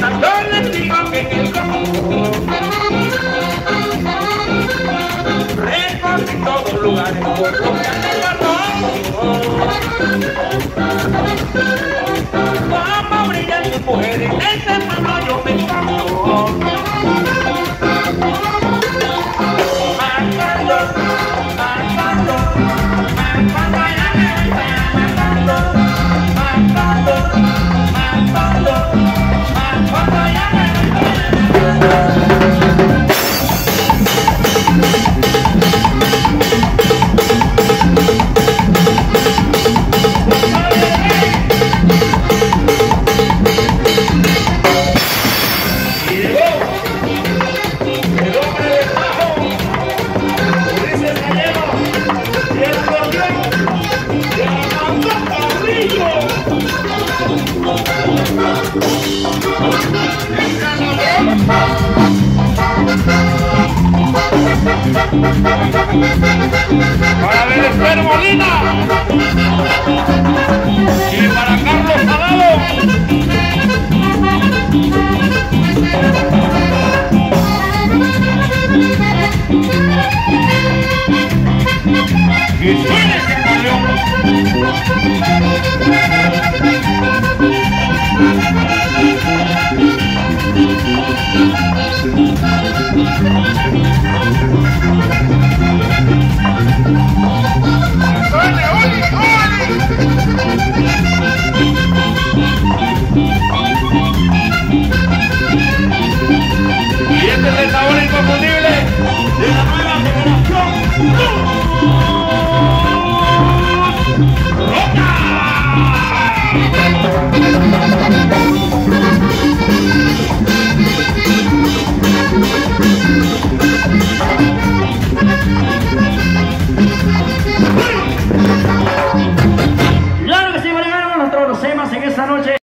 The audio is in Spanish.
Yo les digo que en el campo recorrí todos los lugares por los que han pasado. Como brillan sus mujeres, ese pueblo yo me encanto. Marcando, marcando, marcando, ya me voy marcando, marcando, marcando, marcando, ya me voy. Para Venezuela Molina y para Carlos Salado. Y suena ese acordeón. Y este es el sabor inconfundible de la nueva